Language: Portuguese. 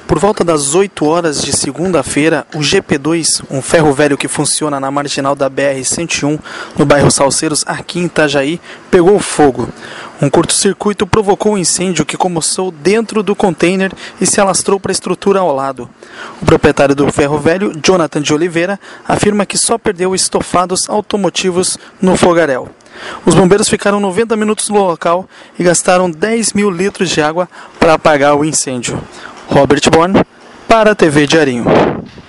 Por volta das 8 horas de segunda-feira, o GP2, um ferro velho que funciona na marginal da BR-101, no bairro Salceiros, aqui em Itajaí, pegou fogo. Um curto-circuito provocou um incêndio que começou dentro do container e se alastrou para a estrutura ao lado. O proprietário do ferro velho, Jonathan de Oliveira, afirma que só perdeu estofados automotivos no fogaréu. Os bombeiros ficaram 90 minutos no local e gastaram 10 mil litros de água para apagar o incêndio. Robert Born, para a TV Diarinho.